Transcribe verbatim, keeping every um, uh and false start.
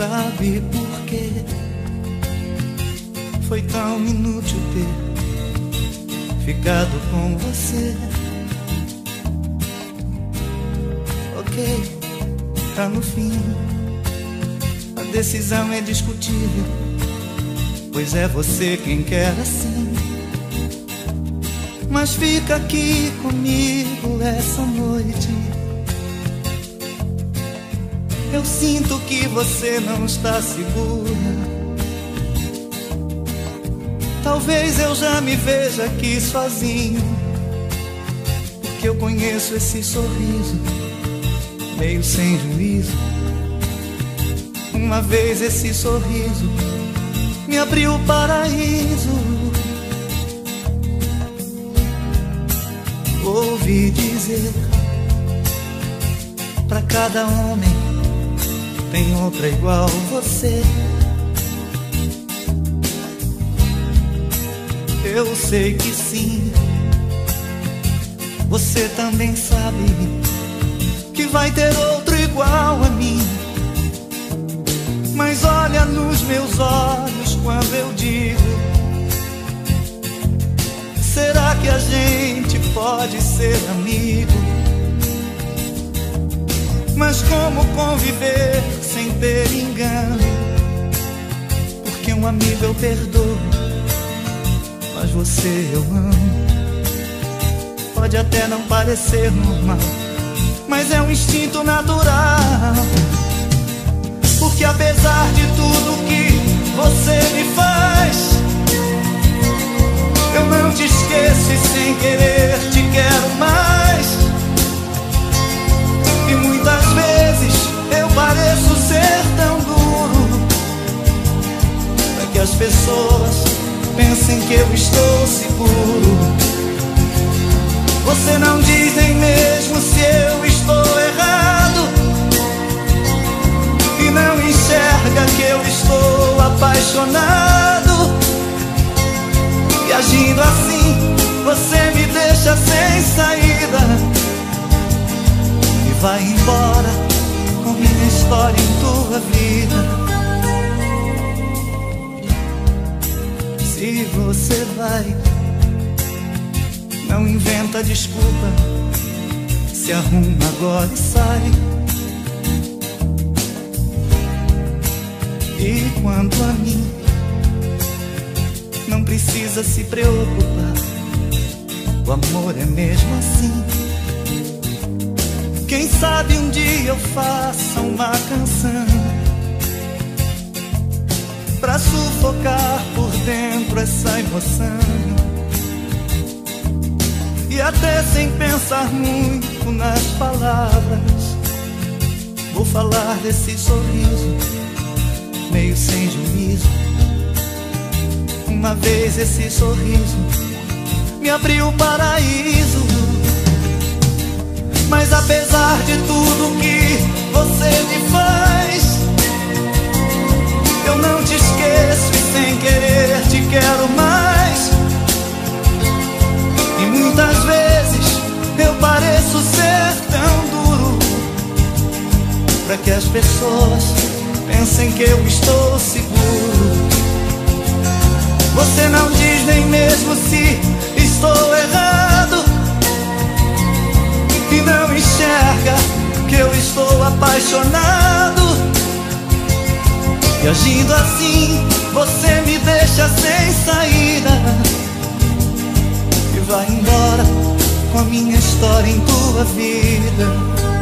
sabe por quê foi tão inútil ter ficado com você. Ok, tá no fim, a decisão é discutível, pois é você quem quer assim. Mas fica aqui comigo essa noite. Eu sinto que você não está segura. Talvez eu já me veja aqui sozinho, porque eu conheço esse sorriso meio sem juízo. Uma vez esse sorriso me abriu o paraíso. Ouvi dizer, pra cada homem tem outra igual você. Eu sei que sim, você também sabe que vai ter outro igual a mim. Mas olha nos meus olhos quando eu digo: será que a gente pode ser amigo? Mas como conviver sem ter engano? Porque um amigo eu perdoo, mas você eu amo. Pode até não parecer normal, mas é um instinto natural. Porque apesar de tudo que você me faz, eu não te esqueço e sem querer te quero mais. E muitas vezes eu pareço ser tão duro, para que as pessoas pensem que eu estou seguro. Você não diz nem mesmo se eu estou errado, e não enxerga que eu estou apaixonado. E agindo assim, você me deixa sem saída e vai embora com minha história em tua vida. Se você vai, não inventa desculpa, se arruma agora e sai. E quanto a mim, não precisa se preocupar, o amor é mesmo assim. Quem sabe um dia eu faça uma canção pra sufocar por dentro essa emoção. E até sem pensar muito nas palavras, vou falar desse sorriso meio sem juízo. Uma vez esse sorriso me abriu o paraíso. Mas apesar de tudo que você me faz, eu não te esqueço e sem querer te quero mais. E muitas vezes eu pareço ser tão duro, para que as pessoas pensem que eu estou seguro. Você não diz nem mesmo se estou errado, e não enxerga que eu estou apaixonado. E agindo assim, você me deixa sem saída e vai embora com a minha história em tua vida.